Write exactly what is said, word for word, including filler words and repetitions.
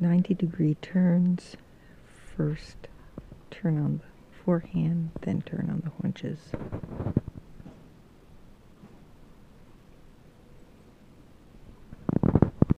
ninety degree turns. First turn on the forehand, then turn on the haunches.